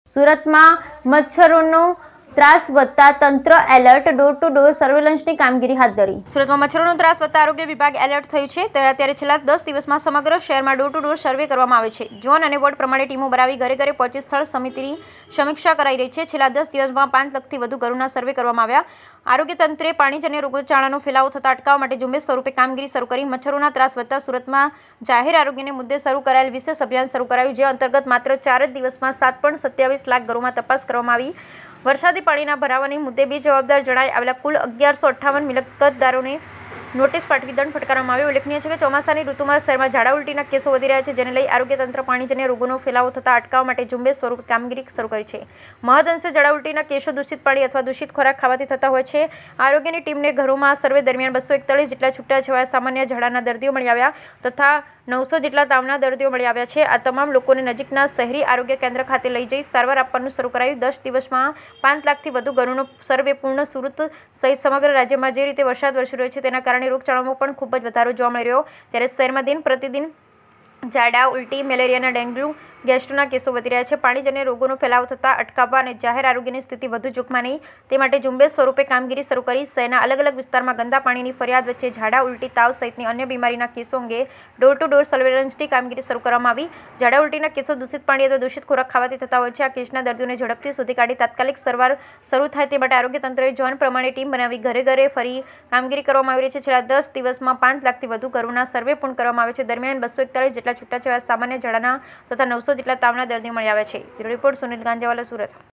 સુરતમાં મચ્છરોનો ત્રાસ વધતા તંત્ર એલર્ટ, ડોર ટુ ડોર સર્વેલન્સની કામગીરી હાથ ધરી. સુરતમાં મચ્છરોનો ત્રાસ વધતા આરોગ્ય વિભાગ એલર્ટ થયું છે. ત્યારે છેલ્લા 10 દિવસમાં સમગ્ર શહેરમાં ડોર ટુ ડોર સર્વે કરવામાં આવે છે. ઝોન અને વોર્ડ પ્રમાણે ટીમો બનાવી ઘરે ઘરે પહોંચી સ્થળ સમિતિની સમીક્ષા કરાઈ રહી છે. છેલ્લા 10 દિવસમાં 5 લાખથી વધુ ઘરોના સર્વે કરવામાં આવ્યા. આરોગ્ય તંત્રે પાણીજન્ય રોગચાળાનો ફેલાવો થતા અટકાવવા માટે ઝુંબેશ સ્વરૂપે કામગીરી શરૂ કરી. મચ્છરોના ત્રાસ વધતા સુરતમાં જાહેર આરોગ્યને મુદ્દે શરૂ કરાયેલ વિશેષ અભિયાન શરૂ કરાયું, જે અંતર્ગત માત્ર 4 જ દિવસમાં 7.27 લાખ ઘરોમાં તપાસ કરવામાં આવી. વરસાદી પાણીના ભરાવાની મુદ્દે બેજવાબદાર જણાઈ આવેલા કુલ 1158 મિલકતદારોને નોટિસ પાઠવી દંડ ફટકારવામાં આવ્યો. ઉલ્લેખનીય છે કે ચોમાસાની ઋતુમાં શહેરમાં ઝાડા ઉલટીના કેસો વધી રહ્યા છે, જેને લઈ આરોગ્ય તંત્ર પાણીજન્ય રોગોનો ફેલાવો થતા અટકાવવા માટે ઝુંબેશ સ્વરૂપે કામગીરી શરૂ કરી છે. મહદઅંશે ઝાડા ઉલટીના કેસો દૂષિત પાણી અથવા દૂષિત ખોરાક ખાવાથી થતા હોય છે. આરોગ્યની ટીમને ઘરોમાં સર્વે દરમિયાન 241 જેટલા છૂટાછવાયા સામાન્ય ઝાડાના દર્દીઓ મળી આવ્યા તથા 900 જેટલા તાવના દર્દીઓ મળી આવ્યા છે. આ તમામ લોકોને નજીકના શહેરી આરોગ્ય કેન્દ્ર ખાતે લઈ જઈ સારવાર આપવાનું શરૂ કરાયું. 10 દિવસમાં 5 લાખથી વધુ ઘરોનો સર્વે પૂર્ણ. સુરત સહિત સમગ્ર રાજ્યમાં જે રીતે વરસાદ વરસી રહ્યો છે તેના કારણે રોગચાળામાં પણ ખૂબ જ વધારો જોવા મળી રહ્યો. ત્યારે શહેરમાં દિન પ્રતિદિન ઝાડા ઉલટી, મેલેરિયાના, ડેન્ગ્યુ, ગેસ્ટ્રોના કેસો વધી રહ્યા છે. પાણીજન્ય રોગોનો ફેલાવો થતાં અટકાવવા અને જાહેર આરોગ્યની સ્થિતિ વધુ જોખમાં નહીં તે માટે ઝુંબેશ સ્વરૂપે કામગીરી શરૂ કરી. શહેરના અલગ અલગ વિસ્તારમાં ગંદા પાણીની ફરિયાદ વચ્ચે ઝાડા ઉલટી, તાવ સહિતની અન્ય બીમારીના કેસો અંગે ડોર ટુ ડોર સર્વેલન્સની કામગીરી શરૂ કરવામાં આવી. ઝાડા ઉલટીના કેસો દૂષિત પાણી અથવા દૂષિત ખોરાક ખાવાથી થતા હોય છે. આ કેસના દર્દીઓને ઝડપથી શોધી કાઢી તાત્કાલિક સારવાર શરૂ થાય તે માટે આરોગ્ય તંત્રએ ઝોન પ્રમાણે ટીમ બનાવી ઘરે ઘરે ફરી કામગીરી કરવામાં આવી રહી છે. છેલ્લા 10 દિવસમાં 5 લાખથી વધુ ઘરોના સર્વે પૂર્ણ કરવામાં આવે છે. દરમિયાન 241 જેટલા છૂટાછવાયા સામાન્ય ઝાડાના તથા 900 જેટલા તાવના દર્દીઓ મળી આવ્યા છે. Bureau report, Sunil Ganjawala, Surat.